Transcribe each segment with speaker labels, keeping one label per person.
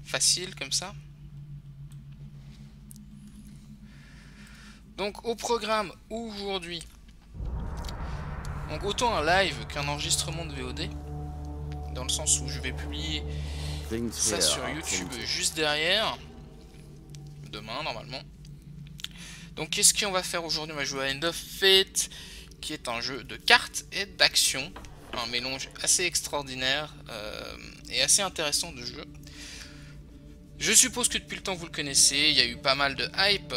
Speaker 1: facile comme ça. Donc au programme aujourd'hui, donc autant un live qu'un enregistrement de VOD, dans le sens où je vais publier ça sur YouTube juste derrière, demain normalement. Donc qu'est-ce qu'on va faire aujourd'hui? On va jouer à End of Fate, qui est un jeu de cartes et d'action, un mélange assez extraordinaire et assez intéressant de jeu. Je suppose que depuis le temps vous le connaissez, il y a eu pas mal de hype.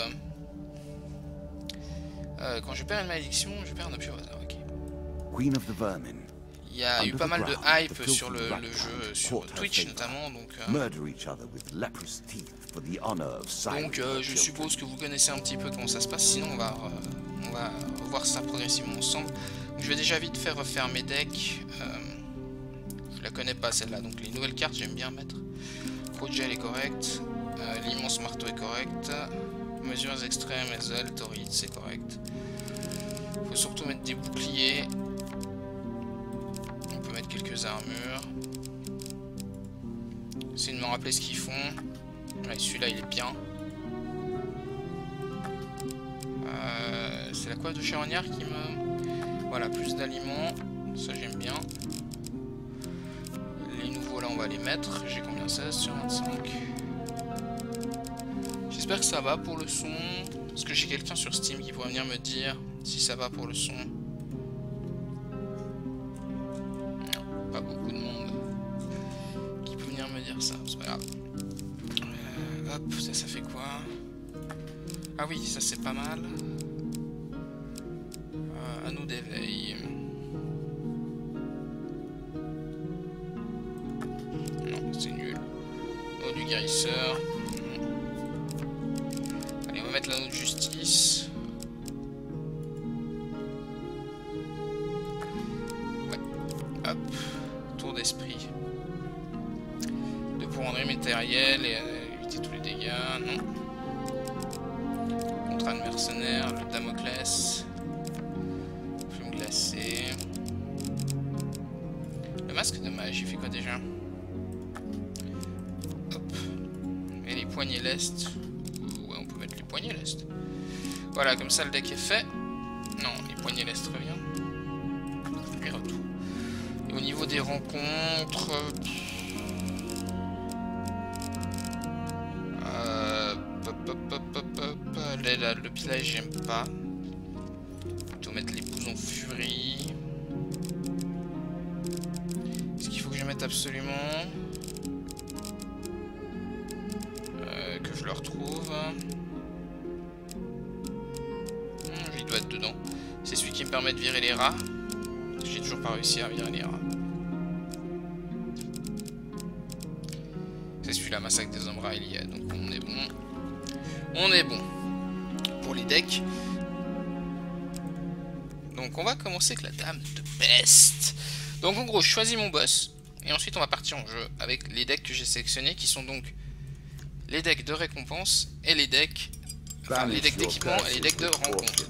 Speaker 1: Quand je perds une malédiction, je perds un objet au hasard, ok. Il y a eu pas mal de hype sur le jeu, sur Twitch notamment, donc je suppose que vous connaissez un petit peu comment ça se passe, sinon on va revoir ça progressivement ensemble. Donc, je vais déjà vite faire refaire mes decks, je la connais pas celle-là, donc les nouvelles cartes j'aime bien mettre. Gel est correct, l'immense marteau est correct, mesures extrêmes, Ezel, Torrid c'est correct. Faut surtout mettre des boucliers. On peut mettre quelques armures. Essayez de me rappeler ce qu'ils font. Ouais, celui-là il est bien. C'est la coiffe de charognard qui me... Voilà, plus d'aliments. Ça j'aime bien. Les nouveaux là on va les mettre. J'ai combien? 16 sur 25. J'espère que ça va pour le son. Est-ce que j'ai quelqu'un sur Steam qui pourrait venir me dire si ça va pour le son? Non, pas beaucoup de monde qui peut venir me dire ça, c'est pas grave. Hop, ça fait quoi? Ah oui, ça c'est pas mal. Anneau d'éveil. Non, c'est nul. Anneau du guérisseur. Allez, on va mettre l'anneau de justice. Ouais. Hop. Tour d'esprit. De pour rendre matériel et éviter tous les dégâts. Non. Contrat de mercenaire. Le Damoclès. Plume glacée. Le masque de mage, il fait quoi déjà? Hop. Et les poignées lest. Ouais, on peut mettre les poignées lest. Voilà, comme ça le deck est fait. Non, les poignées lest revient. Et retour. Et au niveau des rencontres... le pillage, j'aime pas. Plutôt mettre l'épouse en furie. Est-ce qu'il faut que je mette absolument que je le retrouve? Il doit être dedans. C'est celui qui me permet de virer les rats. J'ai toujours pas réussi à virer les rats. C'est celui-là, Massacre des Hommes Raéliens. Donc on est bon. On est bon pour les decks. Donc on va commencer avec la Dame de Peste. Donc en gros, je choisis mon boss. Et ensuite on va partir en jeu avec les decks que j'ai sélectionnés, qui sont donc les decks de récompense et les decks... Enfin, les decks d'équipement et les decks de rencontre.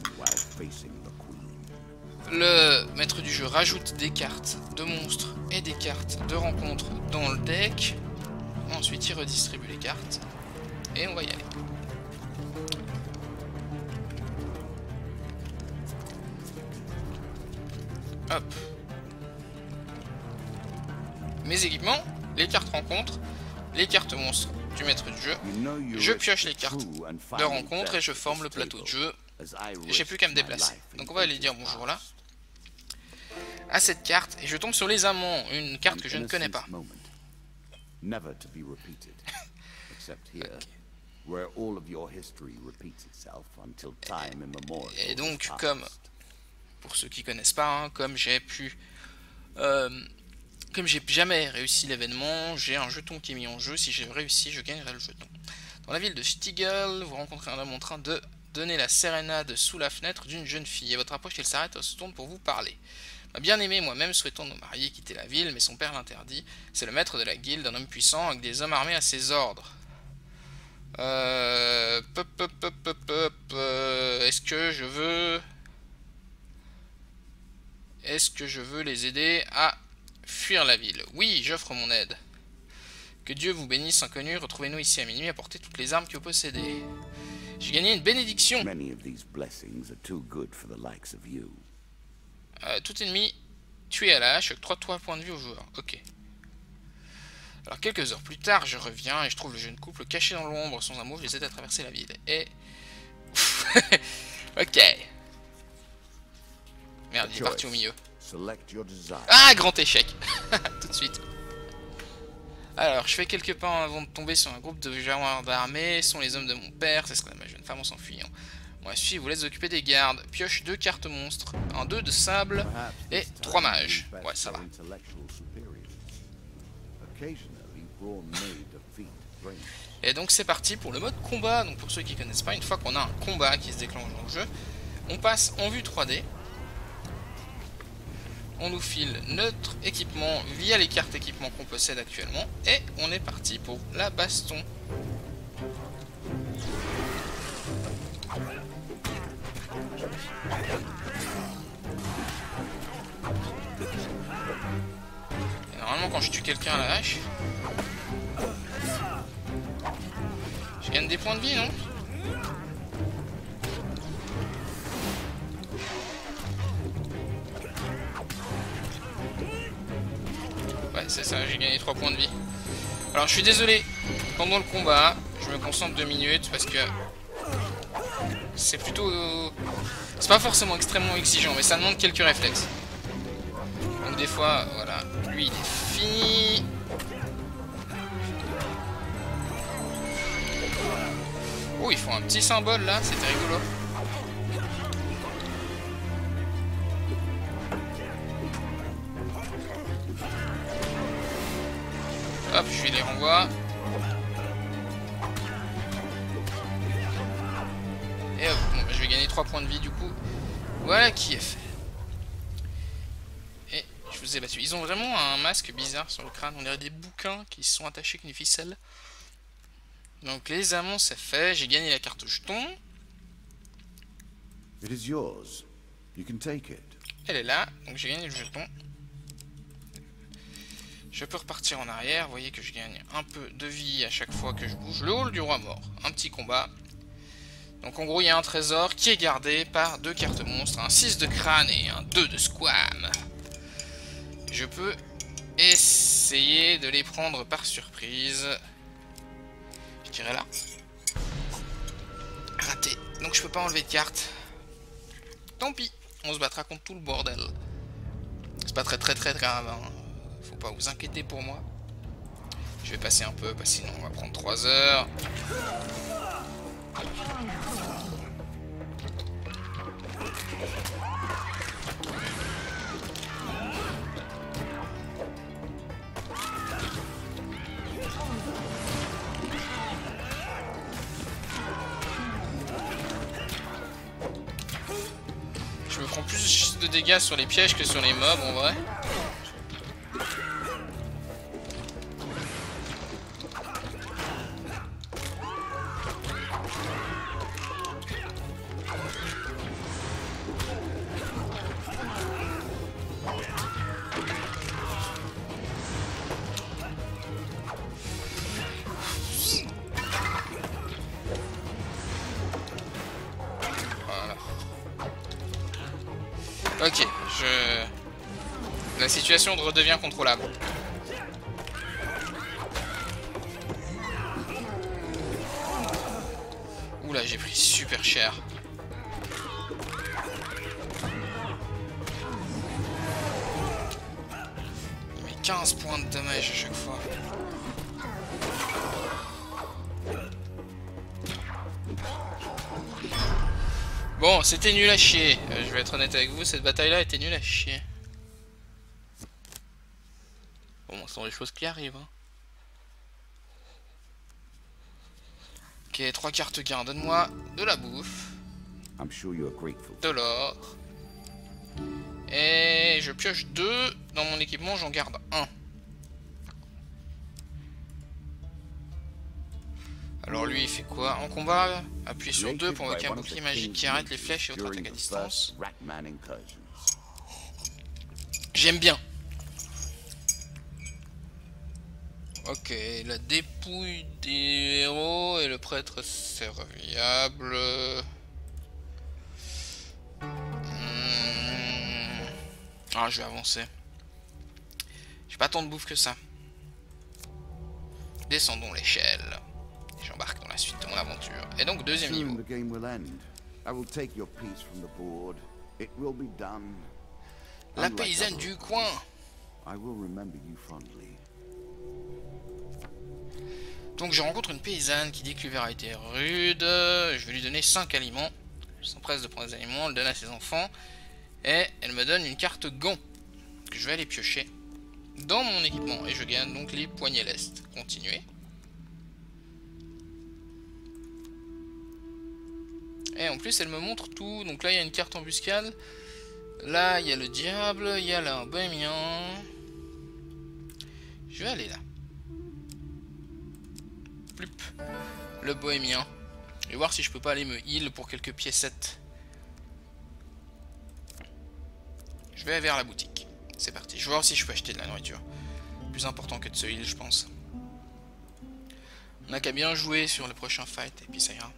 Speaker 1: Le maître du jeu rajoute des cartes de monstres et des cartes de rencontre dans le deck. Ensuite il redistribue les cartes. Et on va y aller. Hop. Mes équipements, les cartes rencontres, les cartes monstres du maître du jeu. Je pioche les cartes de rencontre et je forme le plateau de jeu. J'ai plus qu'à me déplacer. Donc on va aller dire bonjour là. À cette carte. Et je tombe sur les amants. Une carte que je ne connais pas. Et donc comme... Pour ceux qui connaissent pas, hein, comme j'ai pu... comme j'ai jamais réussi l'événement, j'ai un jeton qui est mis en jeu. Si j'ai réussi, je gagnerai le jeton. Dans la ville de Stiegel, vous rencontrez un homme en train de donner la sérénade sous la fenêtre d'une jeune fille. À votre approche, il s'arrête et se tourne pour vous parler. Ma bien-aimée, moi-même, souhaitons nous marier, quitter la ville, mais son père l'interdit. C'est le maître de la guilde, un homme puissant avec des hommes armés à ses ordres. Est-ce que je veux... Est-ce que je veux les aider à fuir la ville? Oui, j'offre mon aide. Que Dieu vous bénisse, inconnu. Retrouvez-nous ici à minuit, apportez toutes les armes que vous possédez. J'ai gagné une bénédiction. Tout ennemi tué à la hache, 3 points de vie au joueur. Ok. Alors quelques heures plus tard, je reviens et je trouve le jeune couple caché dans l'ombre. Sans un mot, je les aide à traverser la ville. Et... ok. Merde, il est parti au milieu. Ah, grand échec. Tout de suite. Alors, je fais quelques pas avant de tomber sur un groupe de gendarmes armés. Ce sont les hommes de mon père. Ce serait ma jeune femme en s'enfuyant. Moi, je vous laisse occuper des gardes. Pioche 2 cartes monstres. Un 2 de sable. Et 3 mages. Ouais, ça va. Et donc, c'est parti pour le mode combat. Donc, pour ceux qui ne connaissent pas, une fois qu'on a un combat qui se déclenche dans le jeu, on passe en vue 3D. On nous file notre équipement via les cartes équipement qu'on possède actuellement. Et on est parti pour la baston. Et normalement quand je tue quelqu'un à la hache, je gagne des points de vie, non? Ouais, c'est ça, j'ai gagné 3 points de vie. Alors, je suis désolé, pendant le combat, je me concentre 2 minutes parce que c'est plutôt... c'est pas forcément extrêmement exigeant, mais ça demande quelques réflexes. Donc, des fois, voilà, lui, il est fini. Oh, ils font un petit symbole là, c'était rigolo. Hop, je les renvoie. Et hop, bon, bah, je vais gagner 3 points de vie du coup. Voilà qui est fait. Et je vous ai battu. Ils ont vraiment un masque bizarre sur le crâne. On dirait des bouquins qui se sont attachés avec une ficelle. Donc les amants, c'est fait. J'ai gagné la carte jeton. Elle est là, donc j'ai gagné le jeton. Je peux repartir en arrière, vous voyez que je gagne un peu de vie à chaque fois que je bouge. Le hall du roi mort, un petit combat. Donc en gros il y a un trésor qui est gardé par 2 cartes monstres, un 6 de crâne et un 2 de squam. Je peux essayer de les prendre par surprise. Je dirais là. Raté, donc je peux pas enlever de carte. Tant pis, on se battra contre tout le bordel. C'est pas très grave, hein. Faut pas vous inquiéter pour moi. Je vais passer un peu, parce que sinon on va prendre 3 heures. Je me prends plus de dégâts sur les pièges que sur les mobs en vrai. Ok, la situation redevient contrôlable. Oula, j'ai pris super cher. Il met 15 points de dommage à chaque fois. Bon, c'était nul à chier. Je vais être honnête avec vous, cette bataille-là était nulle à chier. Bon, ce sont des choses qui arrivent. Hein. Ok, 3 cartes gain. Donne-moi de la bouffe. De l'or. Et je pioche 2. Dans mon équipement, j'en garde 1. Alors lui il fait quoi? En combat, appuyez sur 2 pour invoquer un bouclier magique qui arrête les flèches et autres attaques à distance. J'aime bien. Ok, la dépouille des héros et le prêtre serviable. Ah, je vais avancer. J'ai pas tant de bouffe que ça. Descendons l'échelle. Et j'embarque dans la suite de mon aventure. Et donc, deuxième niveau. La paysanne du coin. Donc je rencontre une paysanne qui dit que l'hiver a été rude. Je vais lui donner 5 aliments. Je s'empresse de prendre des aliments, le donne à ses enfants. Et elle me donne une carte gant que je vais aller piocher dans mon équipement. Et je gagne donc les poignets lest. Continuer. Et en plus elle me montre tout. Donc là il y a une carte embuscade. Là il y a le diable. Il y a là un bohémien. Je vais aller là. Plup. Le bohémien. Je vais voir si je peux pas aller me heal pour quelques piécettes. Je vais vers la boutique. C'est parti. Je vais voir si je peux acheter de la nourriture. Plus important que de se heal, je pense. On n'a qu'à bien jouer sur le prochain fight et puis ça ira.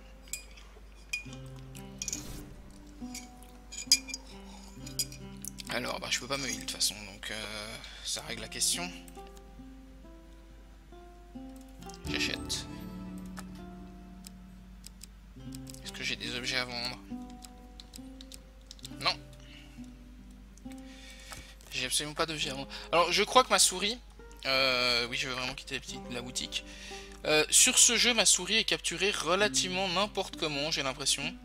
Speaker 1: Alors, bah je peux pas me heal de toute façon, donc ça règle la question. J'achète. Est-ce que j'ai des objets à vendre? Non. J'ai absolument pas d'objets à vendre. Alors, je crois que ma souris... oui, je veux vraiment quitter la boutique. Sur ce jeu, ma souris est capturée relativement n'importe comment, j'ai l'impression.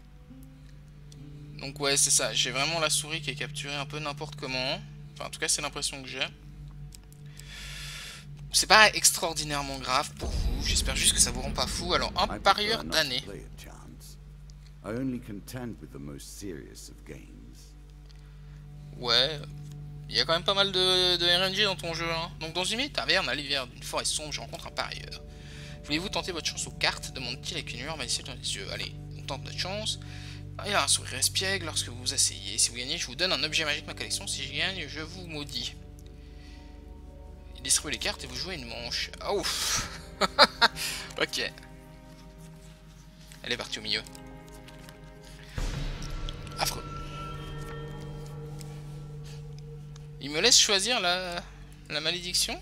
Speaker 1: Donc ouais, c'est ça. J'ai vraiment la souris qui est capturée un peu n'importe comment. Enfin, en tout cas, c'est l'impression que j'ai. C'est pas extraordinairement grave pour vous. J'espère juste que ça vous rend pas fou. Alors, un parieur d'année. Ouais. Il y a quand même pas mal de RNG dans ton jeu. Hein. Donc, dans une vieille taverne à l'hiver d'une forêt sombre, je rencontre un parieur. Voulez-vous tenter votre chance aux cartes? Demande-t-il avec une lueur malicieuse dans les yeux. Allez, on tente notre chance. Il a un sourire espiègle lorsque vous vous asseyez. Si vous gagnez, je vous donne un objet magique de ma collection. Si je gagne, je vous maudis. Il distribue les cartes et vous jouez une manche. Oh. Ok. Elle est partie au milieu. Affreux. Il me laisse choisir la malédiction.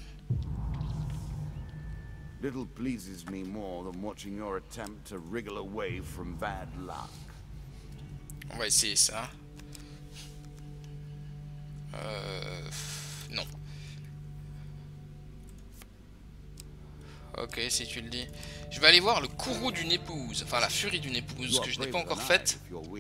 Speaker 2: Little pleases me more than watching your attempt to wriggle away from bad luck.
Speaker 1: On va essayer ça. Non. Ok, si tu le dis. Je vais aller voir le courroux d'une épouse. Enfin, la furie d'une épouse, que je n'ai pas encore faite.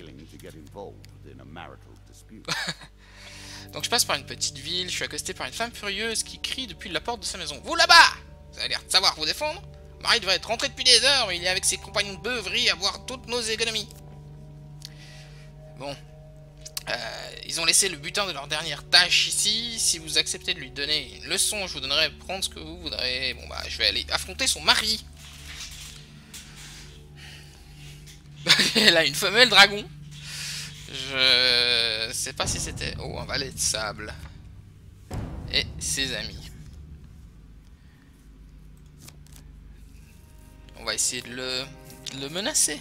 Speaker 1: Donc je passe par une petite ville. Je suis accosté par une femme furieuse qui crie depuis la porte de sa maison. Vous là-bas! Vous avez l'air de savoir vous défendre. Marie devrait être rentré depuis des heures, mais il est avec ses compagnons de beuverie à voir toutes nos économies. Bon. Ils ont laissé le butin de leur dernière tâche ici. Si vous acceptez de lui donner une leçon, je vous donnerai prendre ce que vous voudrez. Bon bah, je vais aller affronter son mari. Elle a une femelle dragon. Je sais pas si c'était... Oh, un valet de sable. Et ses amis. On va essayer de le menacer.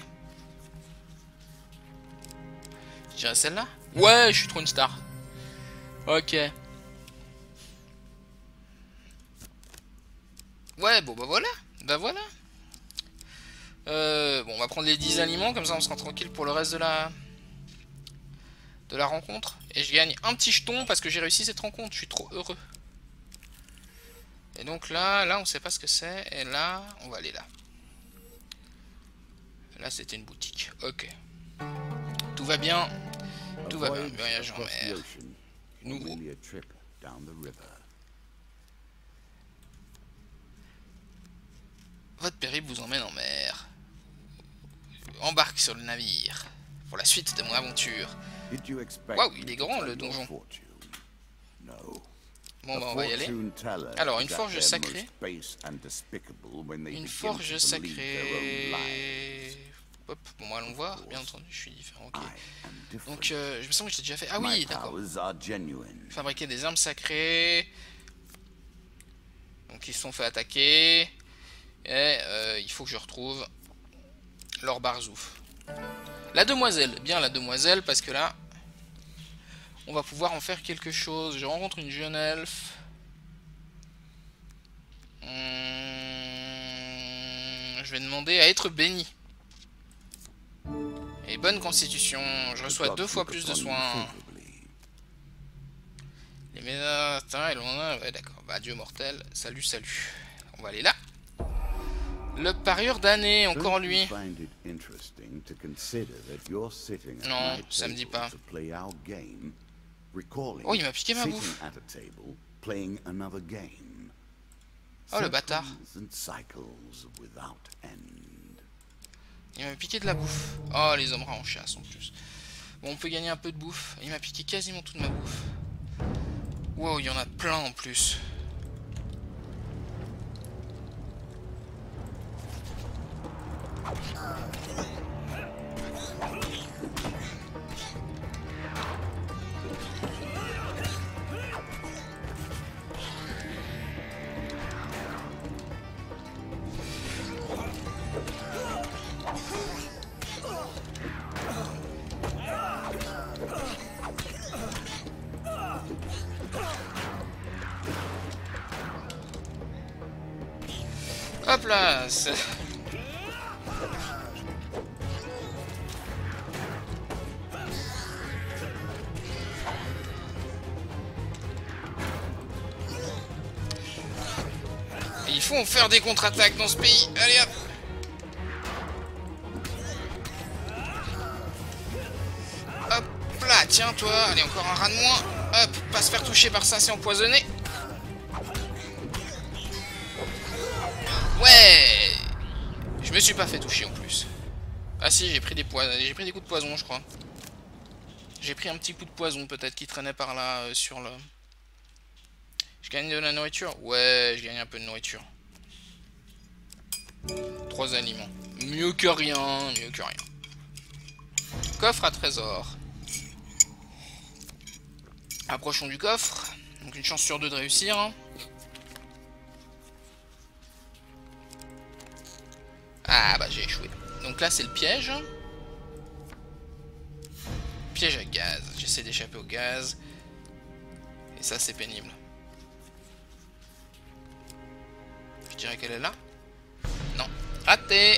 Speaker 1: Je dirais celle-là. Ouais, je suis trop une star. Ok. Ouais, bon bah voilà. Bah voilà. Bon, on va prendre les 10 aliments, comme ça on sera tranquille pour le reste de la rencontre. Et je gagne un petit jeton parce que j'ai réussi cette rencontre. Je suis trop heureux. Et donc là on sait pas ce que c'est. Et là, on va aller là. Là, c'était une boutique. Ok. Tout va bien. Tout va bien. Voyage en mer. Nouveau. Votre périple vous emmène en mer. Embarque sur le navire. Pour la suite de mon aventure. Waouh, il est grand le donjon. Bon bah on va y aller. Alors, une forge sacrée. Une forge sacrée. Hop, bon bah allons voir, bien entendu, je suis différent, ok. Donc, je me sens que j'ai déjà fait... Ah oui, d'accord. Fabriquer des armes sacrées. Donc Donc ils se sont fait attaquer. Et il faut que je retrouve leur Barzouf. La demoiselle, bien la demoiselle, parce que là, on va pouvoir en faire quelque chose. Je rencontre une jeune elfe. Je vais demander à être béni. Et bonne constitution. Je reçois 2 fois plus de soins. Les médecins et l'on ouais, d'accord. Bah, Dieu mortel. Salut, salut. On va aller là. Le parieur d'année, encore lui. Non, ça me dit pas. Oh, il m'a piqué ma bouffe. Oh, le bâtard. Il m'a piqué de la bouffe. Oh, les hommes rats en chasse en plus. Bon, on peut gagner un peu de bouffe. Il m'a piqué quasiment toute ma bouffe. Wow, il y en a plein en plus. Hop là. Il faut faire des contre-attaques dans ce pays. Allez hop. Hop là, tiens toi. Allez, encore un rat de moins. Hop, pas se faire toucher par ça, c'est empoisonné. Ouais. Je me suis pas fait toucher en plus. Ah si, j'ai pris des coups de poison, je crois. J'ai pris un petit coup de poison peut-être qui traînait par là sur le... Je gagne de la nourriture? Ouais, je gagne un peu de nourriture. 3 aliments. Mieux que rien, mieux que rien. Coffre à trésor. Approchons du coffre. Donc une chance sur 2 de réussir. Ah bah j'ai échoué. Donc là c'est le piège. Piège à gaz. J'essaie d'échapper au gaz. Et ça c'est pénible. Je dirais qu'elle est là. Non. Raté.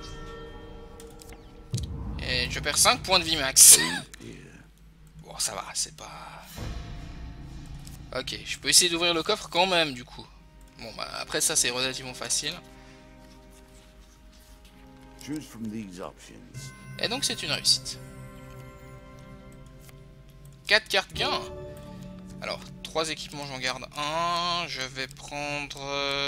Speaker 1: Et je perds 5 points de vie max. Bon ça va, c'est pas... Ok, je peux essayer d'ouvrir le coffre quand même du coup. Bon bah après ça c'est relativement facile. Et donc c'est une réussite. 4 cartes gain. Alors 3 équipements j'en garde un. Je vais prendre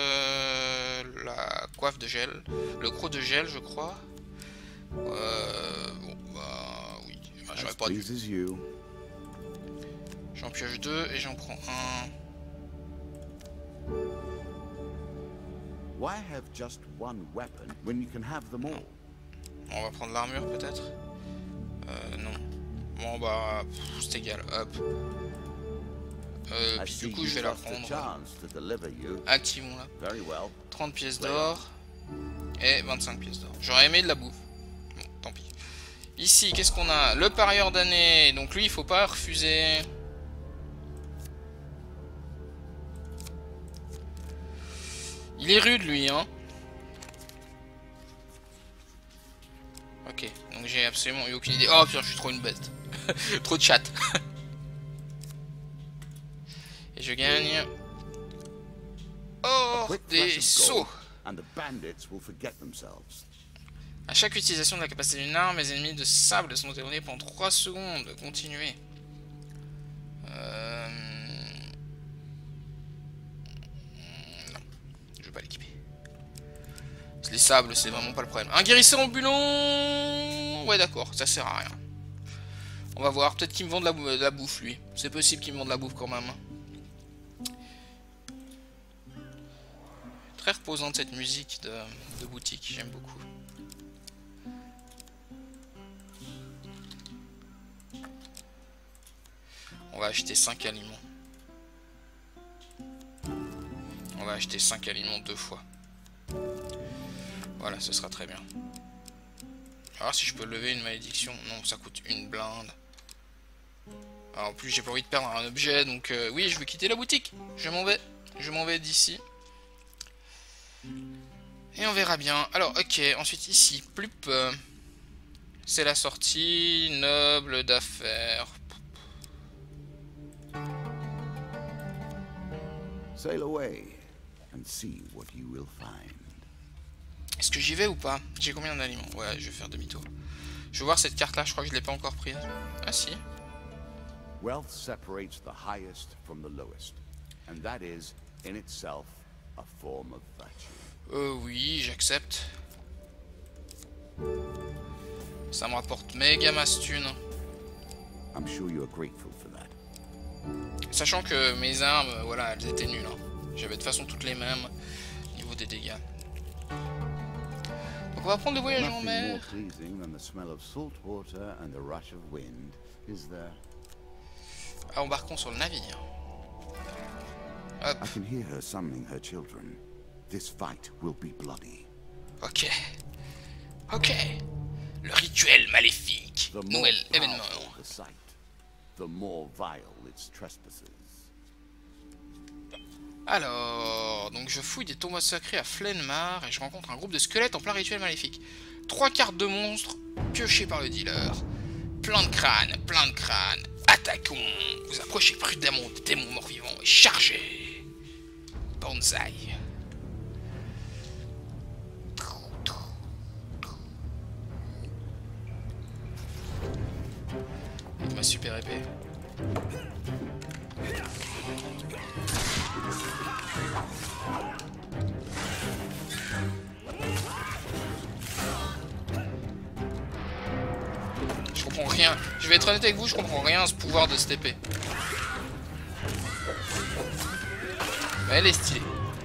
Speaker 1: la coiffe de gel. Le croc de gel je crois. Bon bah oui. Bah, j'aurais pas dû. J'en pioche 2 et j'en prends un.
Speaker 2: Why have just one weapon when you can have them all?
Speaker 1: On va prendre l'armure peut-être. Non. Bon bah c'est égal. Hop. Puis du coup je vais la prendre. Activons-la. 30 pièces d'or. Et 25 pièces d'or. J'aurais aimé de la bouffe. Bon, tant pis. Ici, qu'est-ce qu'on a? Le parieur d'année. Donc lui, il faut pas refuser. Il est rude lui, hein. Ok, donc j'ai absolument eu aucune idée. Oh putain, je suis trop une bête. Trop de chat. Et je gagne... Oh, des sauts. À chaque utilisation de la capacité d'une arme, les ennemis de sable sont éloignés pendant 3 secondes. Continuez. Non, je vais pas l'équiper. Les sables, c'est vraiment pas le problème. Un guérisseur ambulant. Ouais, d'accord, ça sert à rien. On va voir, peut-être qu'il me vend de la bouffe, lui. C'est possible qu'il me vende de la bouffe quand même. Très reposante cette musique de boutique, j'aime beaucoup. On va acheter 5 aliments. On va acheter 5 aliments 2 fois. Voilà, ce sera très bien. Alors si je peux lever une malédiction. Non, ça coûte une blinde. Alors, en plus, j'ai pas envie de perdre un objet, donc oui, je vais quitter la boutique. Je m'en vais. Je m'en vais d'ici. Et on verra bien. Alors, ok, ensuite ici, plup. C'est la sortie noble d'affaires.
Speaker 2: Sail away and see what you will find.
Speaker 1: Est-ce que j'y vais ou pas? J'ai combien d'aliments? Ouais, je vais faire demi-tour. Je vais voir cette carte là, je crois que je l'ai pas encore prise. Ah si.
Speaker 2: Wealth separates the highest from the lowest, and that is in itself a form of virtue.
Speaker 1: Oui, j'accepte. Ça me rapporte méga masse thune.
Speaker 2: I'm sure you are grateful for that.
Speaker 1: Sachant que mes armes, voilà, elles étaient nulles. Hein. J'avais de toute façon toutes les mêmes niveau des dégâts. Donc on va prendre le voyage en mer. Ah, embarquons sur le navire. Hop.
Speaker 2: I can hear her summoning her children. This fight will be bloody.
Speaker 1: Ok. Ok. Le rituel maléfique. Nouvel événement.
Speaker 2: The sight, the more vile its trespasses.
Speaker 1: Alors, donc je fouille des tombeaux sacrés à Flenmar et je rencontre un groupe de squelettes en plein rituel maléfique. 3 cartes de monstres piochées par le dealer. Plein de crânes, plein de crânes. Attaquons. Vous approchez prudemment des démons morts-vivants et chargez. Bonsaï. Avec ma super épée. Je comprends rien. Je vais être honnête avec vous, je comprends rien à ce pouvoir de cette épée. Mais elle est stylée.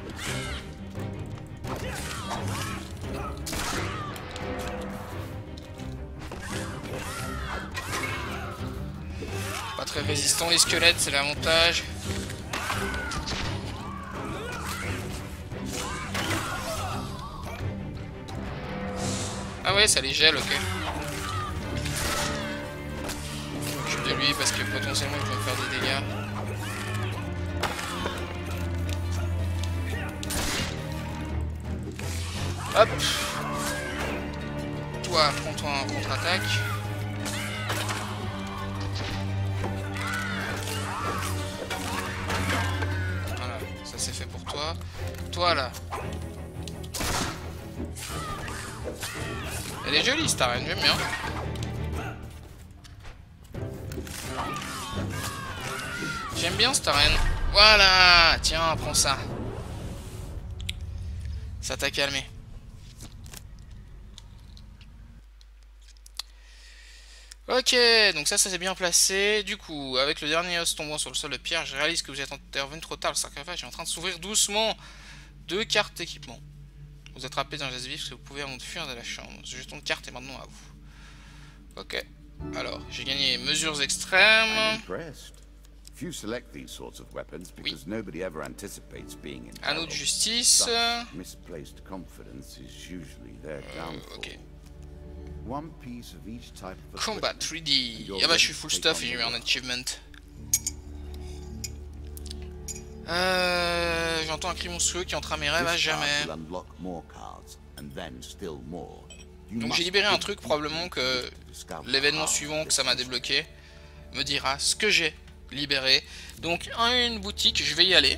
Speaker 1: Pas très résistant les squelettes, c'est l'avantage. Ah ouais, ça les gèle, ok. Je suis de lui parce que potentiellement il peut me faire des dégâts. Hop. Toi, prends-toi un contre-attaque. Voilà, ça c'est fait pour toi. Toi là. Elle est jolie cette arène, j'aime bien. J'aime bien cette arène. Voilà, tiens, prends ça. Ça t'a calmé. Ok, donc ça s'est bien placé. Du coup, avec le dernier os tombant sur le sol de pierre, je réalise que vous êtes intervenu trop tard. Le sarcophage est en train de s'ouvrir doucement. 2 cartes d'équipement. Vous attrapez un geste vif parce que vous pouvez avant de fuir de la chambre. Ce jeton de carte est maintenant à vous. Ok. Alors, j'ai gagné mesures extrêmes.
Speaker 2: Few select these sorts of weapons because nobody ever anticipates being in
Speaker 1: Anneau de justice.
Speaker 2: Misplaced confidence is usually their downfall.
Speaker 1: Ok.
Speaker 2: One piece of each type of
Speaker 1: Combat 3D. Ah bah je suis full stuff et j'ai eu un achievement. J'entends un cri monstrueux qui entre à mes rêves à jamais. Donc j'ai libéré un truc, probablement que l'événement suivant que ça m'a débloqué me dira ce que j'ai libéré. Donc une boutique, je vais y aller.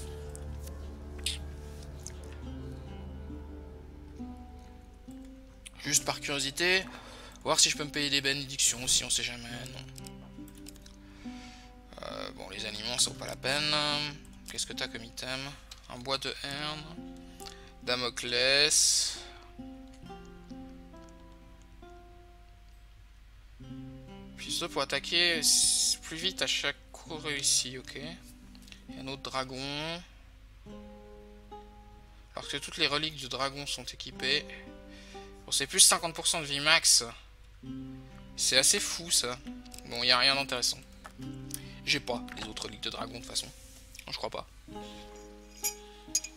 Speaker 1: Juste par curiosité, voir si je peux me payer des bénédictions, si on sait jamais. Non. Bon, les aliments ça vaut pas la peine. Qu'est-ce que t'as comme item? Un bois de herne, Damoclès. Puis ça pour attaquer plus vite à chaque coup réussi, ok. Et un autre dragon. Alors que toutes les reliques du dragon sont équipées. Bon, c'est plus 50% de vie max. C'est assez fou ça. Bon, il n'y a rien d'intéressant. J'ai pas les autres reliques de dragon de toute façon. Non, je crois pas.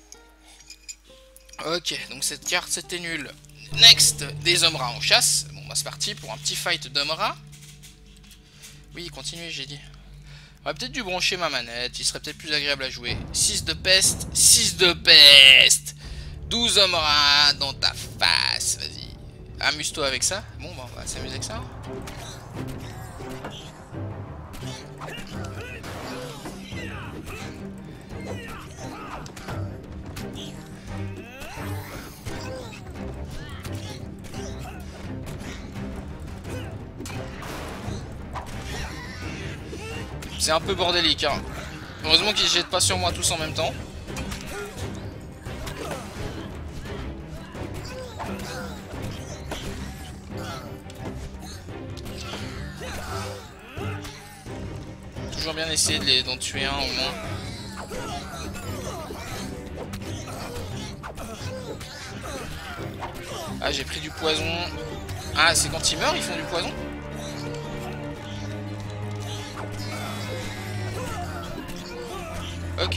Speaker 1: Ok, donc cette carte c'était nul. Next, des hommes rats en chasse. Bon bah c'est parti pour un petit fight d'hommes rats. Oui, continuez, j'ai dit. J'aurais peut-être dû brancher ma manette, il serait peut-être plus agréable à jouer. 6 de peste, 6 de peste. 12 hommes rats dans ta face, vas-y. Amuse-toi avec ça. Bon bah on va s'amuser avec ça. C'est un peu bordélique, hein. Heureusement qu'ils ne jettent pas sur moi tous en même temps. Toujours bien essayer d'en tuer un au moins. Ah, j'ai pris du poison. Ah, c'est quand ils meurent, ils font du poison? Ok.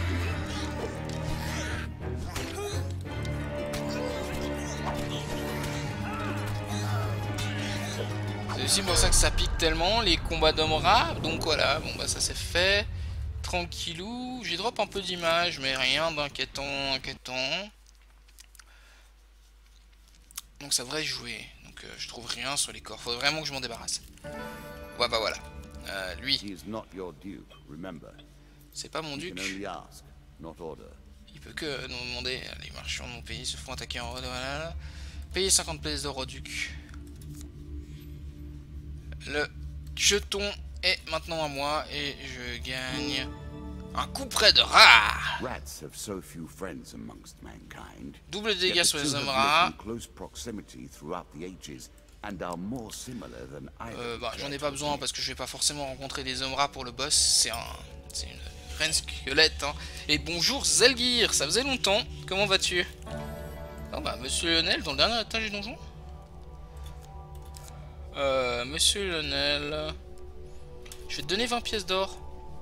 Speaker 1: C'est aussi pour ça que ça pique tellement, les combats d'hommes rats. Donc voilà, bon bah ça c'est fait. Tranquillou. J'ai drop un peu d'images, mais rien d'inquiétant, inquiétant. Donc ça devrait jouer. Donc je trouve rien sur les corps. Faudrait vraiment que je m'en débarrasse. Ouais bah voilà. Lui. C'est pas mon duc. Il peut que nous demander. Les marchands de mon pays se font attaquer en voilà. Payer 50 pièces d'or au duc. Le jeton est maintenant à moi et je gagne un coup près de rat. Double dégâts sur les hommes rats. Bah, j'en ai pas besoin parce que je vais pas forcément rencontrer des hommes rats pour le boss. C'est une reine squelette. Hein. Et bonjour Zelgir, ça faisait longtemps. Comment vas-tu? Oh bah Monsieur Lionel dans le dernier étage du donjon. Monsieur Lionel, je vais te donner 20 pièces d'or.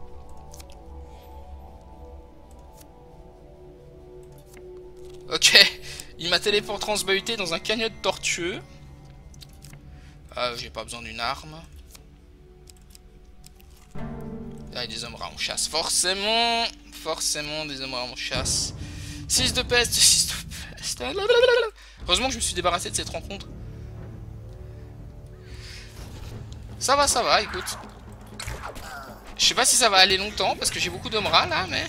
Speaker 1: Ok, il m'a téléport transbahuté dans un cagnotte tortueux. J'ai pas besoin d'une arme. Là, il y a des hommes rats en chasse. Forcément des hommes rats en chasse. 6 de peste, 6 de peste. Heureusement que je me suis débarrassé de cette rencontre. Ça va, écoute. Je sais pas si ça va aller longtemps parce que j'ai beaucoup d'hommes rats là, mais.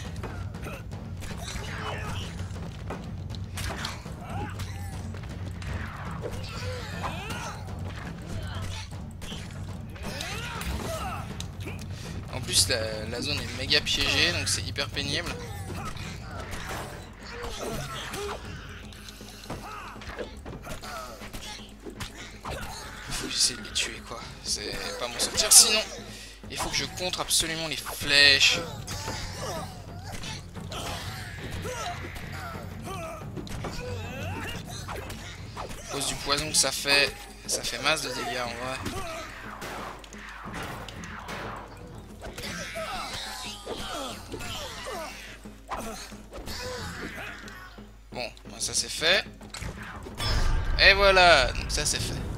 Speaker 1: En plus, la zone est méga piégée donc c'est hyper pénible. Faut que j'essaie de les tuer quoi. C'est pas m'en sortir sinon. Il faut que je contre absolument les flèches. À cause du poison que ça fait masse de dégâts en vrai. Bon, ça c'est fait. Et voilà, donc ça c'est fait.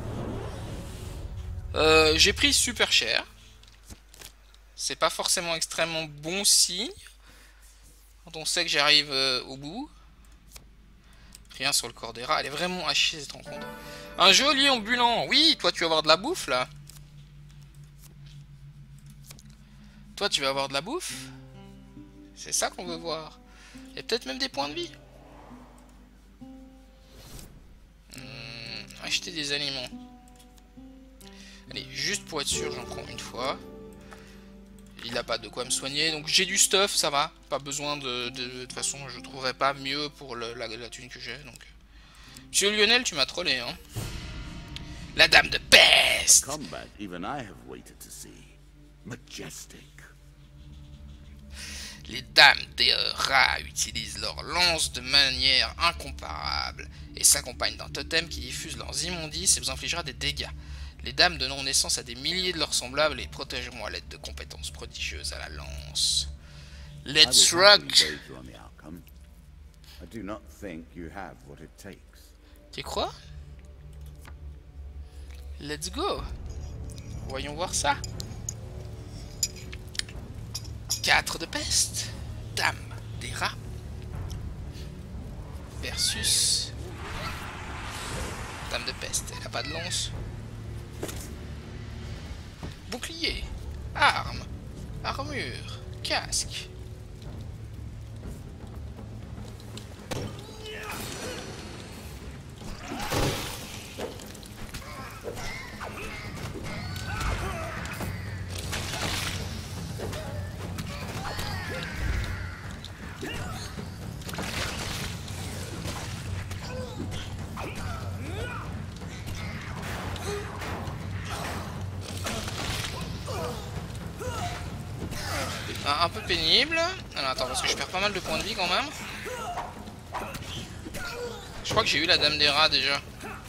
Speaker 1: J'ai pris super cher. C'est pas forcément extrêmement bon signe. Quand on sait que j'arrive au bout. Rien sur le corps des rats. Elle est vraiment à chier cette rencontre. Un joli ambulant. Oui, toi tu vas avoir de la bouffe là. Toi tu vas avoir de la bouffe. C'est ça qu'on veut voir. Et peut-être même des points de vie. Acheter des aliments. Allez, juste pour être sûr, j'en prends une fois. Il n'a pas de quoi me soigner, donc j'ai du stuff, ça va. Pas besoin de toute façon, je trouverai pas mieux pour la thune que j'ai. Donc, Monsieur Lionel, tu m'as trollé, hein. La dame de peste. Les dames des rats utilisent leurs lances de manière incomparable et s'accompagnent d'un totem qui diffuse leurs immondices et vous infligera des dégâts. Les dames donnant naissance à des milliers de leurs semblables et protégeront à l'aide de compétences prodigieuses à la lance. Let's rock!
Speaker 2: I do not think you have what it takes.
Speaker 1: Tu crois? Let's go. Voyons voir ça. 4 de peste. Dame des rats. Versus Dame de peste. Elle a pas de lance. Bouclier. Arme. Armure. Casque. Un peu pénible. Alors attends, parce que je perds pas mal de points de vie quand même. Je crois que j'ai eu la dame des rats déjà.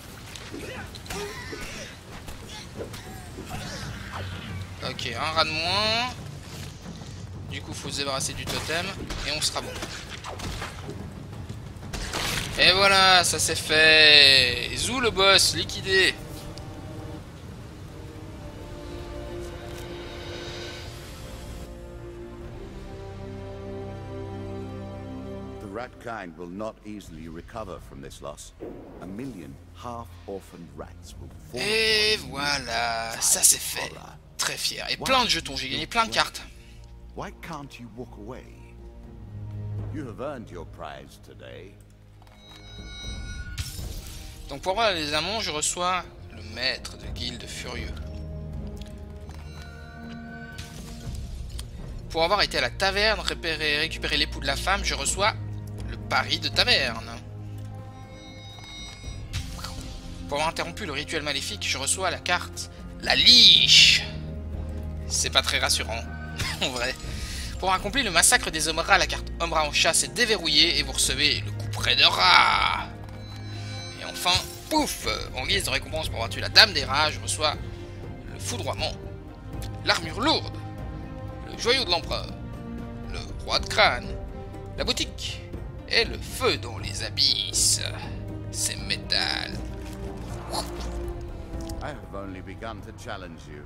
Speaker 1: Ok, un rat de moins. Du coup, faut se débarrasser du totem. Et on sera bon. Et voilà, ça c'est fait. Zou le boss, liquidé.
Speaker 2: Ratkind will not easily recover from this loss. A million half-orphaned rats will fall.
Speaker 1: Et voilà, ça c'est fait. Très fier. Et plein de jetons, j'ai gagné plein de cartes.
Speaker 2: Why can't you walk away? You have earned your prize today.
Speaker 1: Donc pour avoir les amants, je reçois le maître de guilde furieux. Pour avoir été à la taverne, récupérer l'époux de la femme, je reçois le pari de taverne. Pour avoir interrompu le rituel maléfique, je reçois la carte la liche. C'est pas très rassurant, en vrai. Pour accomplir le massacre des hommes rats, la carte homme rat en chasse est déverrouillée et vous recevez le couperet de rat. Et enfin, pouf, en guise de récompense pour avoir tué la dame des rats, je reçois le foudroiement, l'armure lourde, le joyau de l'empereur, le roi de crâne, la boutique et le feu dans les abysses. C'est métal.
Speaker 2: I have only begun to challenge you.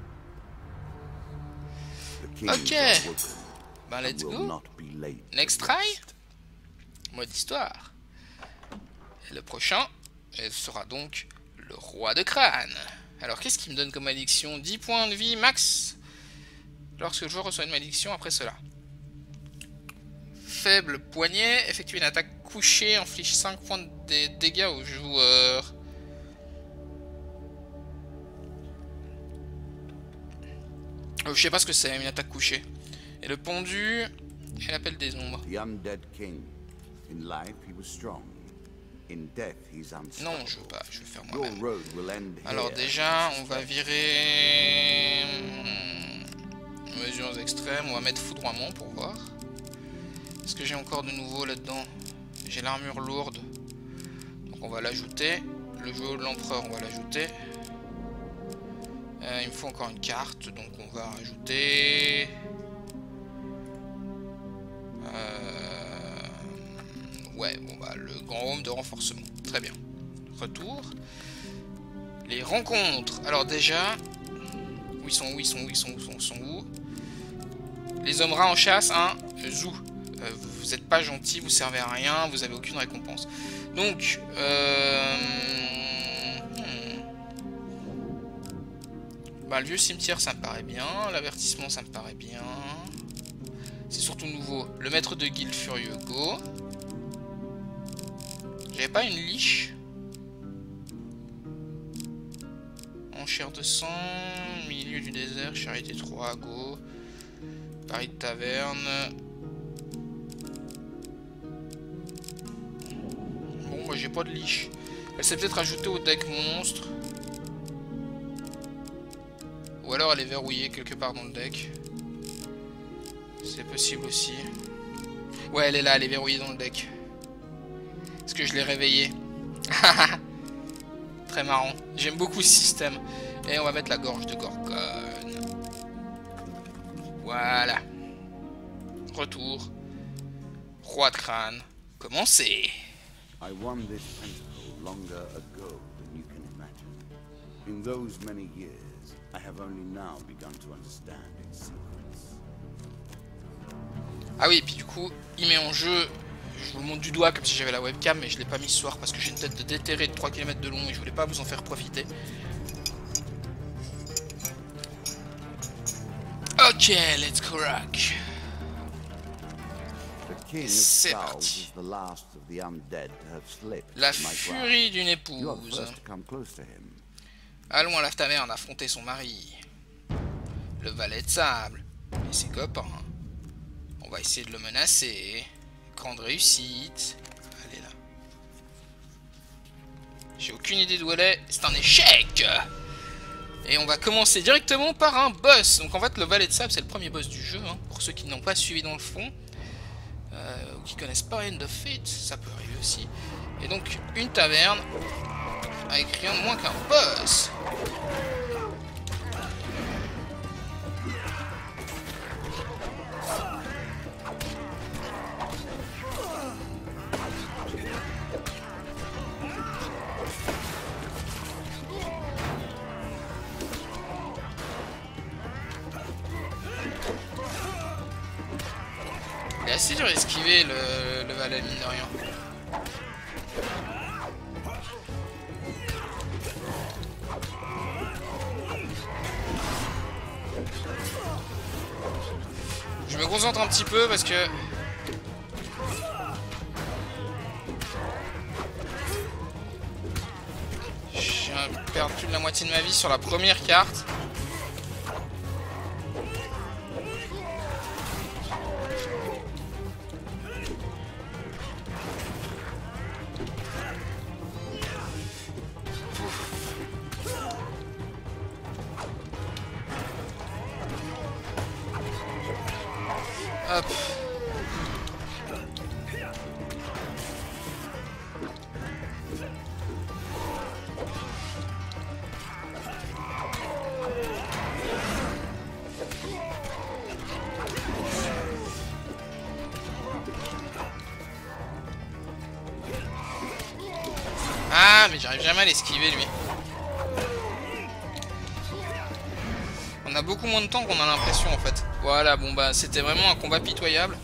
Speaker 1: Ok. Ben let's go. Next try. Mode histoire. Et le prochain, elle sera donc le roi de crâne. Alors qu'est-ce qui me donne comme malédiction? 10 points de vie max lorsque le joueur reçoit une malédiction après cela. Faible poignet, effectue une attaque couchée, inflige 5 points de dégâts au joueur. Je sais pas ce que c'est, une attaque couchée. Et le pendu, et l'appel des ombres. Non, je veux pas, je vais faire moi-même. Alors déjà, on va virer... mesures extrêmes, on va mettre foudroiement pour voir. Est-ce que j'ai encore de nouveau là-dedans? J'ai l'armure lourde. Donc on va l'ajouter. Le joyau de l'empereur, on va l'ajouter. Il me faut encore une carte, donc on va rajouter... Ouais, bon bah le grand homme de renforcement. Très bien. Retour. Les rencontres. Alors déjà... Où ils sont, où ils sont, où ils sont, où ils sont, où? Les hommes rats en chasse, hein. Zou. Vous n'êtes pas gentil, vous servez à rien, vous avez aucune récompense. Donc, bah, le vieux cimetière, ça me paraît bien. L'avertissement, ça me paraît bien. C'est surtout nouveau. Le maître de guilde furieux, go. J'avais pas une liche. Enchère de sang, milieu du désert, charité 3, go. Paris de taverne. Bon, bah j'ai pas de liche. Elle s'est peut-être ajoutée au deck monstre. Ou alors elle est verrouillée quelque part dans le deck. C'est possible aussi. Ouais, elle est là, elle est verrouillée dans le deck. Est-ce que je l'ai réveillée? Très marrant. J'aime beaucoup ce système. Et on va mettre la gorge de Gorgone. Voilà. Retour. Roi de crâne. commencer.
Speaker 2: I won this pentacle longer ago than you can imagine. In those many years, I have only now begun to understand its secrets.
Speaker 1: Ah oui, et puis du coup, il met en jeu, je vous le montre du doigt comme si j'avais la webcam, mais je l'ai pas mis ce soir parce que j'ai une tête de déterré de 3 km de long et je voulais pas vous en faire profiter. Ok, let's go rock. C'est parti. La furie d'une épouse. Allons à la taverne affronter son mari. Le valet de sable et ses copains. On va essayer de le menacer. Grande réussite. Allez là. J'ai aucune idée d'où elle est. C'est un échec. Et on va commencer directement par un boss. Donc en fait le valet de sable c'est le premier boss du jeu. Hein, pour ceux qui n'ont pas suivi dans le fond. Ou qui connaissent pas End of Fate. Ça peut arriver aussi. Et donc une taverne. Avec rien de moins qu'un boss. Il est assez dur à esquiver le valet, mine de rien. Je me concentre un petit peu parce que... je viens de perdre plus de la moitié de ma vie sur la première carte. Hop. Ah, mais j'arrive jamais à l'esquiver lui. On a beaucoup moins de temps qu'on a l'impression en fait. Voilà, bon bah c'était vraiment un combat pitoyable.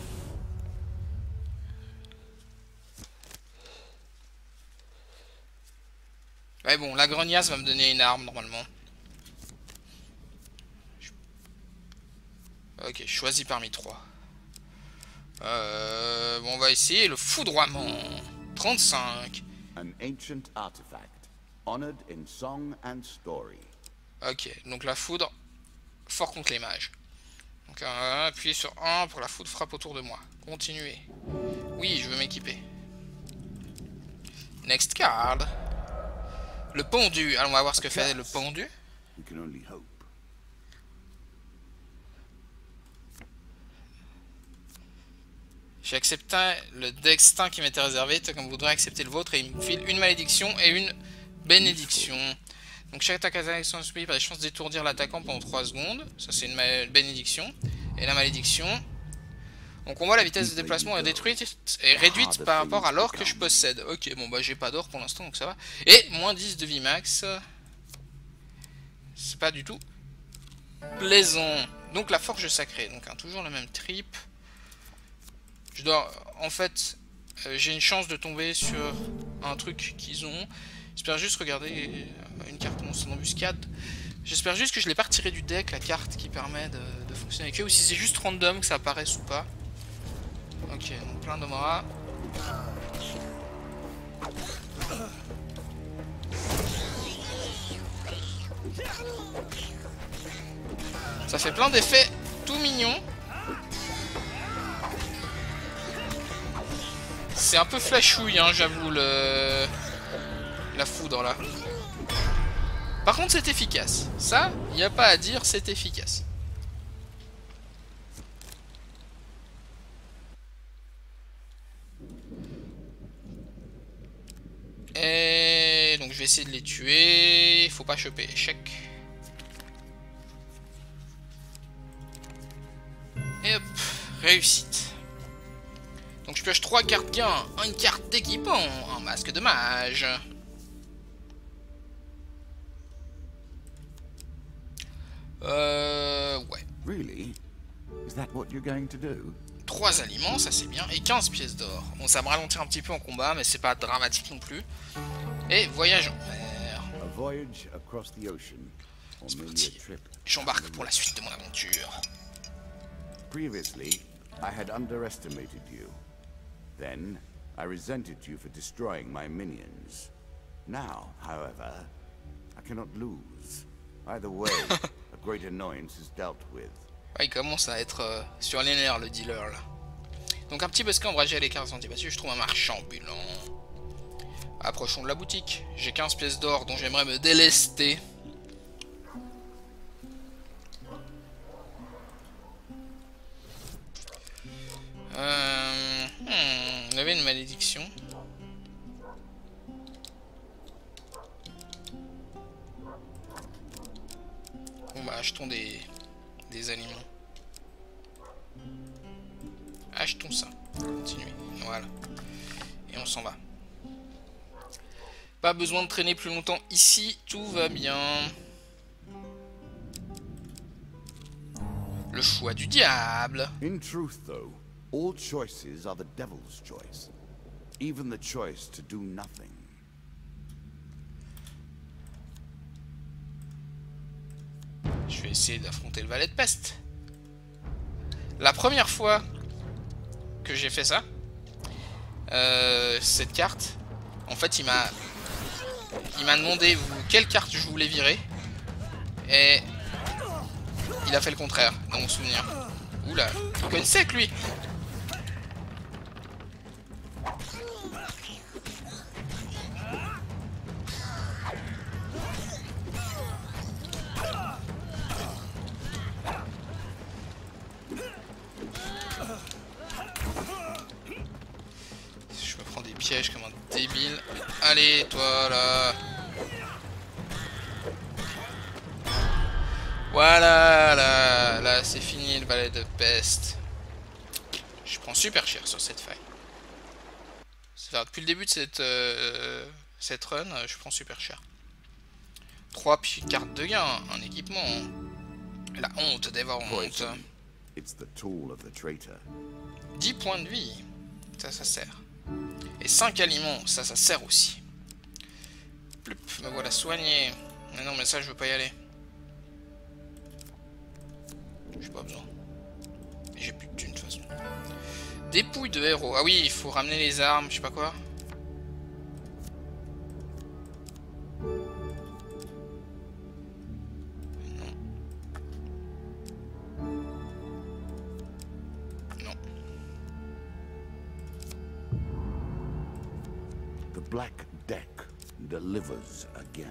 Speaker 1: Ouais bon, la grognasse va me donner une arme normalement. Ok, choisi parmi 3. Bon, on va essayer le foudroiement. 35.
Speaker 2: An ancient artifact, honored in song and story.
Speaker 1: Ok, donc la foudre, fort contre les mages. Donc appuyez sur 1 pour la foudre frappe autour de moi. Continuez. Oui, je veux m'équiper. Next card. Le pendu. Alors on va voir ce que fait le pendu. J'ai accepté le destin qui m'était réservé, tout comme vous voudrez accepter le vôtre, et il me file une malédiction et une bénédiction. Donc chaque attaque est subi par des chances d'étourdir l'attaquant pendant 3 secondes. Ça c'est une bénédiction. Et la malédiction. Donc on voit la vitesse de déplacement est réduite par rapport à l'or que je possède. Ok, bon bah j'ai pas d'or pour l'instant donc ça va. Et moins 10 de vie max. C'est pas du tout plaisant. Donc la forge sacrée. Donc toujours le même trip. Je dois... En fait, j'ai une chance de tomber sur un truc qu'ils ont. J'espère juste regarder une carte monstre en embuscade. J'espère juste que je l'ai pas retiré du deck, la carte qui permet de fonctionner avec eux. Ou si c'est juste random que ça apparaisse ou pas. Ok, donc plein d'Omara. Ça fait plein d'effets tout mignons. C'est un peu flashouille, hein, j'avoue, la foudre là. Par contre, c'est efficace. Ça, il n'y a pas à dire, c'est efficace. Et donc, je vais essayer de les tuer. Il faut pas choper échec. Et hop, réussite. Donc je pioche 3 cartes gain, une carte d'équipement, un masque de mage. Ouais.
Speaker 2: Really? Is that what you're going to do?
Speaker 1: 3 aliments, ça c'est bien, et 15 pièces d'or. Bon, ça me ralentit un petit peu en combat, mais c'est pas dramatique non plus. Et voyage en mer.
Speaker 2: A voyage across the ocean, or merely a trip.
Speaker 1: J'embarque pour la suite de mon aventure.
Speaker 2: Previously, I had underestimated you. Then, I resented you for destroying my minions. Now, however, I cannot lose. Either way, a great annoyance is dealt with.
Speaker 1: Ouais, il commence à être sur les nerfs, le dealer, là. Donc un petit busquet ombragé à l'écart des sentiers battus, je trouve un marchand ambulant. Approchons de la boutique. J'ai 15 pièces d'or dont j'aimerais me délester. On avait une malédiction. Bon bah achetons des aliments. Achetons ça. Continuez. Voilà. Et on s'en va. Pas besoin de traîner plus longtemps ici. Tout va bien. Le choix du diable.
Speaker 2: In truth, though, all choices are the devil's choice. Even the choice to do nothing.
Speaker 1: Je vais essayer d'affronter le valet de peste. La première fois que j'ai fait ça, cette carte, en fait, il m'a demandé quelle carte je voulais virer, et il a fait le contraire, dans mon souvenir. Oula, il connaissait que lui. Je me prends des pièges comme un débile. Allez, toi là. Voilà, là c'est fini le valet de peste. Je prends super cher sur cette faille. Depuis le début de cette run, je prends super cher. 3 cartes de gain, un équipement. La honte d'avoir honte. 10 points de vie, ça sert. Et 5 aliments, ça sert aussi. Plup, me voilà soigné. Mais non, mais ça je veux pas y aller. J'ai pas besoin. J'ai plus de thunes de toute façon. Dépouille de héros. Ah oui, il faut ramener les armes, je sais pas quoi. Non. Non.
Speaker 2: The Black Deck delivers again.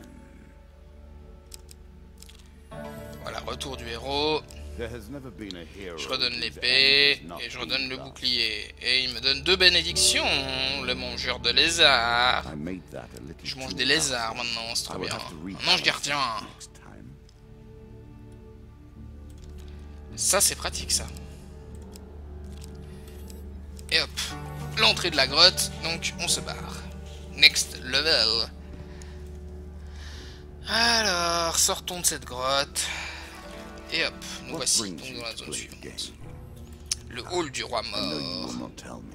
Speaker 1: Voilà, retour du héros. Je redonne l'épée et je redonne le bouclier. Et il me donne 2 bénédictions. Le mangeur de lézards. Je mange des lézards maintenant, c'est trop bien. Un ange gardien. Ça c'est pratique ça. Et hop, l'entrée de la grotte. Donc on se barre. Next level. Alors, sortons de cette grotte. Et hop, nous voici donc dans la zone suivante. Le hall du roi mort.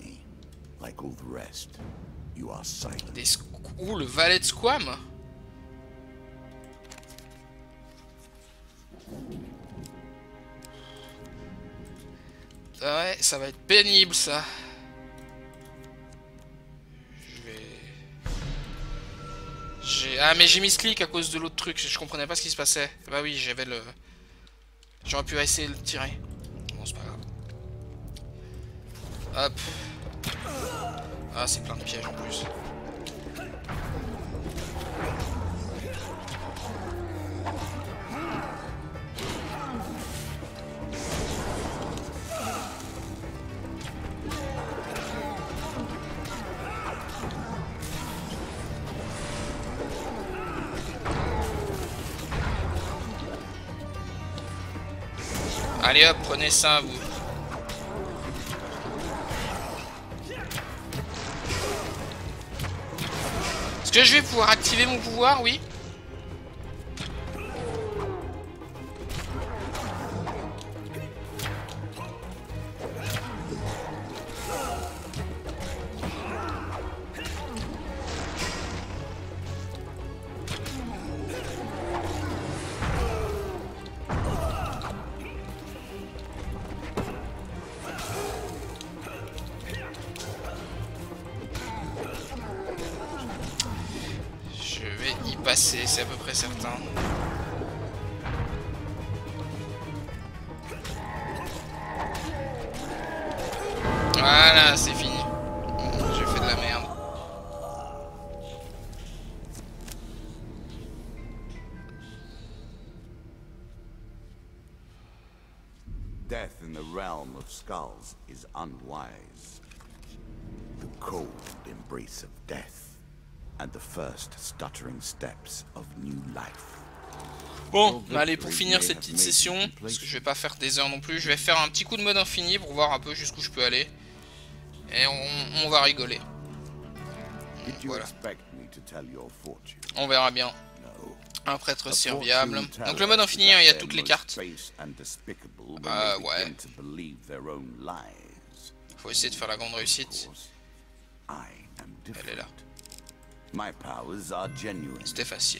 Speaker 1: Ouh, le valet de Squam. Ouais, ça va être pénible ça. Ah mais j'ai mis ce clic à cause de l'autre truc, je comprenais pas ce qui se passait. Bah oui, j'avais le... J'aurais pu essayer de le tirer. Bon, c'est pas grave. Hop. Ah, c'est plein de pièges en plus. Allez hop, prenez ça, vous. que je vais pouvoir activer mon pouvoir? Oui. C'est à peu près certain. Voilà, c'est fini. J'ai fait de la merde.
Speaker 2: Death in the realm of skulls is unwise. The cold embrace of death. And the first stuttering steps of new life.
Speaker 1: Bon, allez, pour finir cette petite session, parce que je vais pas faire des heures non plus, je vais faire un petit coup de mode infini pour voir un peu jusqu'où je peux aller. Et on va rigoler. Voilà. On verra bien. Un prêtre serviable. Donc le mode infini, il y a toutes les cartes. Ouais. Faut essayer de faire la grande réussite. Elle est là. C'était facile.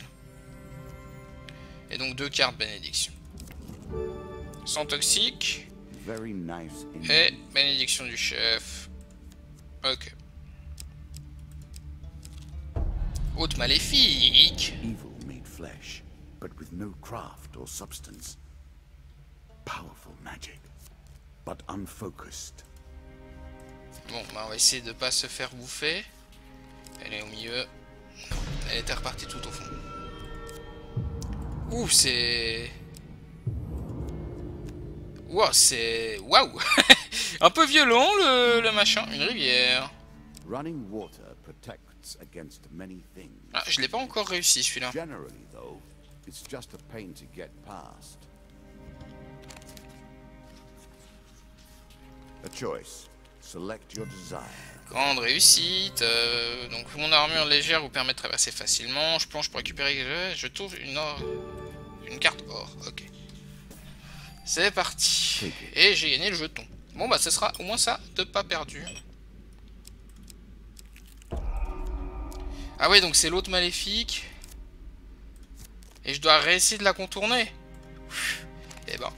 Speaker 1: Et donc 2 cartes bénédiction. Sang toxique. Et bénédiction du chef. Ok. Hôte maléfique. Bon, bah on va essayer de pas se faire bouffer. Elle est au milieu. Elle était repartie tout au fond. Ouh, c'est... Wow, c'est... Waouh. Un peu violent, le machin. Une rivière. Ah, je l'ai pas encore réussi, celui-là. Grande réussite. Donc mon armure légère vous permet de traverser facilement. Je plonge pour récupérer. Je trouve une carte or. Ok. C'est parti. Et j'ai gagné le jeton. Bon bah ce sera au moins ça de pas perdu. Ah oui, donc c'est l'autre maléfique. Et je dois réessayer de la contourner. Et ben.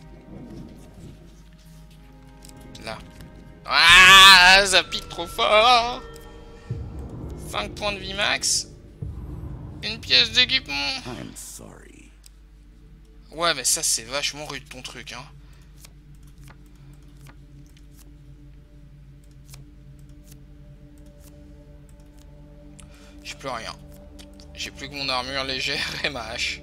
Speaker 1: Là. Ah, ça pique trop fort. 5 points de vie max. Une pièce d'équipement. Ouais, mais ça, c'est vachement rude ton truc, hein. J'ai plus rien. J'ai plus que mon armure légère et ma hache.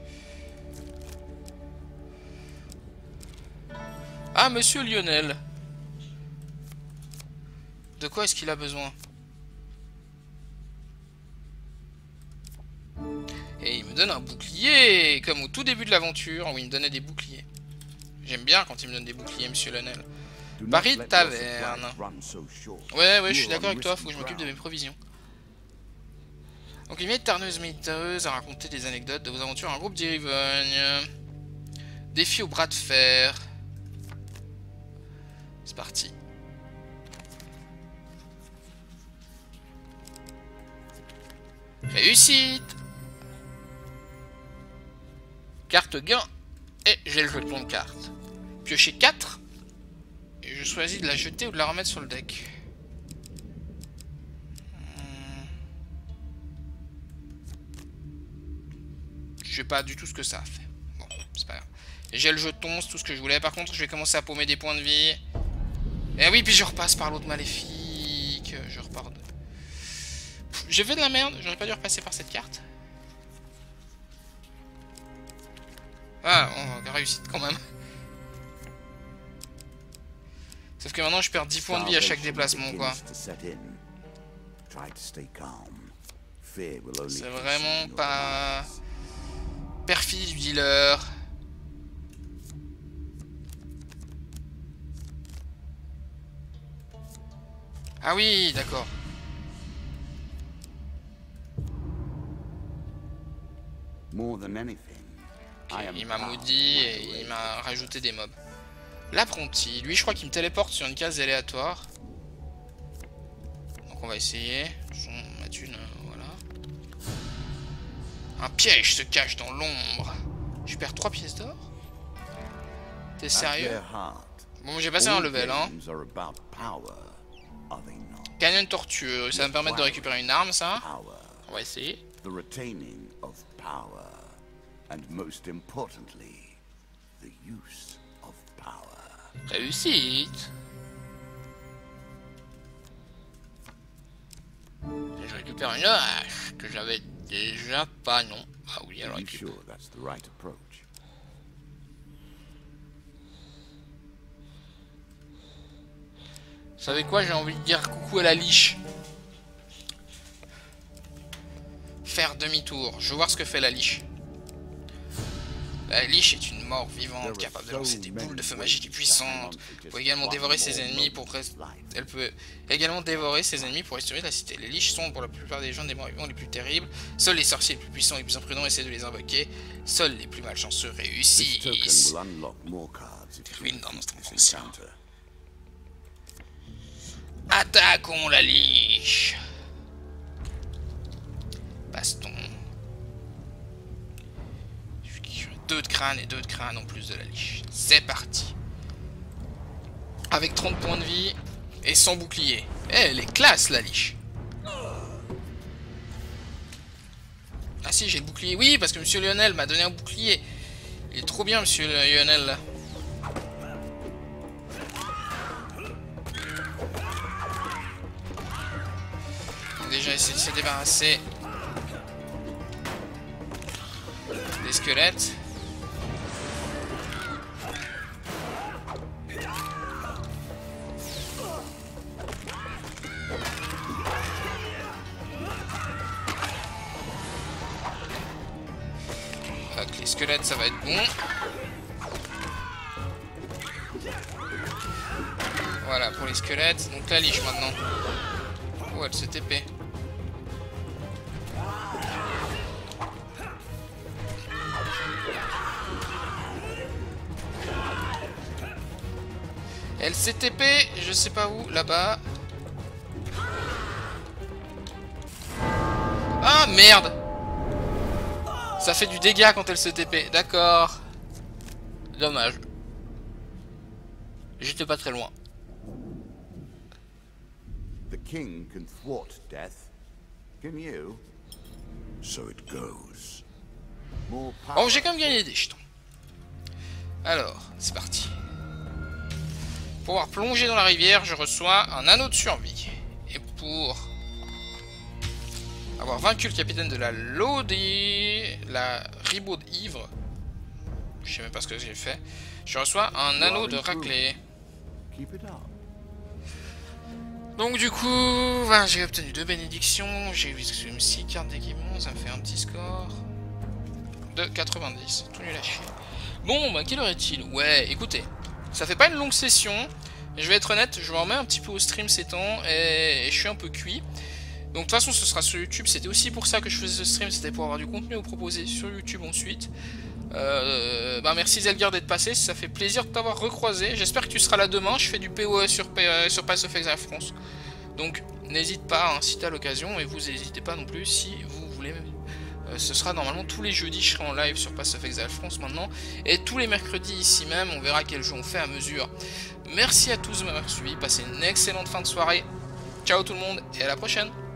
Speaker 1: Ah, monsieur Lionel. De quoi est-ce qu'il a besoin? Et il me donne un bouclier, comme au tout début de l'aventure, où il me donnait des boucliers. J'aime bien quand il me donne des boucliers, monsieur Lionel. Paris de taverne. Ouais, je suis d'accord avec toi, faut que je m'occupe de mes provisions. Donc une vieille tarneuse militareuse a raconté des anecdotes de vos aventures en groupe d'Irivogne. Défi au bras de fer. C'est parti. Réussite. Carte gain. Et j'ai le jeton de carte. Piocher 4. Et je choisis de la jeter ou de la remettre sur le deck. Je sais pas du tout ce que ça a fait. Bon, c'est pas grave. J'ai le jeton, c'est tout ce que je voulais. Par contre, je vais commencer à paumer des points de vie. Et oui, puis je repasse par l'autre maléfique. Je repars de... J'ai fait de la merde. J'aurais pas dû repasser par cette carte. Ah, on a réussi quand même. Sauf que maintenant, je perds 10 points de vie à chaque déplacement, quoi. C'est vraiment pas... perfide du dealer. Ah oui, d'accord.
Speaker 2: More than anything, I am
Speaker 1: Il m'a
Speaker 2: proud
Speaker 1: maudit
Speaker 2: of my
Speaker 1: et il
Speaker 2: race.
Speaker 1: m'a rajouté des mobs. L'apprenti, lui je crois qu'il me téléporte sur une case aléatoire. Donc on va essayer. Ma thune, voilà. Un piège se cache dans l'ombre. Je perds 3 pièces d'or? T'es
Speaker 2: At
Speaker 1: sérieux?
Speaker 2: their heart,
Speaker 1: Bon, j'ai passé un
Speaker 2: all
Speaker 1: level, hein.
Speaker 2: games are about power, are they not?
Speaker 1: Canyon tortueux, ça va me permettre de récupérer une arme, ça.
Speaker 2: Power,
Speaker 1: On va essayer.
Speaker 2: the retaining of power, and most importantly, the use of power.
Speaker 1: Réussite. Et je récupère une hache que j'avais déjà pas, non. Ah oui, alors
Speaker 2: Are you
Speaker 1: récupère.
Speaker 2: sure that's the right approach?
Speaker 1: Vous savez quoi, j'ai envie de dire coucou à la liche. Faire demi-tour. Je veux voir ce que fait la liche. La liche est une mort vivante capable de lancer des boules de feu magiques et puissantes. Elle peut également dévorer ses ennemis pour Elle peut également dévorer ses ennemis pour restaurer la cité. Les liches sont pour la plupart des gens des morts vivants les plus terribles. Seuls les sorciers les plus puissants et les plus imprudents essaient de les invoquer. Seuls les plus malchanceux
Speaker 2: This
Speaker 1: réussissent.
Speaker 2: token will unlock more cards if you
Speaker 1: Ruine dans
Speaker 2: defeat
Speaker 1: notre
Speaker 2: this
Speaker 1: inconscient.
Speaker 2: encounter.
Speaker 1: Attaquons la liche. Baston. 2 de crâne et 2 de crâne en plus de la liche. C'est parti. Avec 30 points de vie et sans bouclier. Eh, elle est classe la liche. Ah si, j'ai le bouclier. Oui, parce que Monsieur Lionel m'a donné un bouclier. Il est trop bien, Monsieur Lionel, là. On va déjà essayer de se débarrasser des squelettes. Avec les squelettes, ça va être bon. Voilà pour les squelettes. Donc la liche maintenant. Oh, elle se TP. Elle s'est TP, je sais pas où, là-bas. Ah merde! Ça fait du dégât quand elle se TP, d'accord. Dommage. J'étais pas très loin.
Speaker 2: The king can thwart death. Can you? So it goes. More power.
Speaker 1: Oh, j'ai quand même gagné des jetons. Alors, c'est parti. Pour pouvoir plonger dans la rivière, je reçois un anneau de survie. Et pour avoir vaincu le capitaine de la ribaude ivre, je sais même pas ce que j'ai fait, je reçois un anneau de raclée.
Speaker 2: Keep it up.
Speaker 1: Donc du coup, ben, j'ai obtenu 2 bénédictions, j'ai eu 6 cartes d'équipement, ça me fait un petit score de 90, tout nul à chier. Bon, bah quelle heure est-il? Ouais, écoutez, ça fait pas une longue session, je vais être honnête, je me remets un petit peu au stream ces temps, et je suis un peu cuit. Donc de toute façon ce sera sur YouTube, c'était aussi pour ça que je faisais ce stream, c'était pour avoir du contenu à vous proposer sur YouTube ensuite. Bah merci Zelgar d'être passé, ça fait plaisir de t'avoir recroisé, j'espère que tu seras là demain, je fais du PoE sur Pass of Exile France. Donc n'hésite pas hein, si tu as l'occasion, et vous n'hésitez pas non plus si vous voulez. Ce sera normalement tous les jeudis, je serai en live sur Pass of Exile France maintenant, et tous les mercredis ici même, on verra quel jeu on fait à mesure. Merci à tous de m'avoir suivi, passez une excellente fin de soirée, ciao tout le monde, et à la prochaine.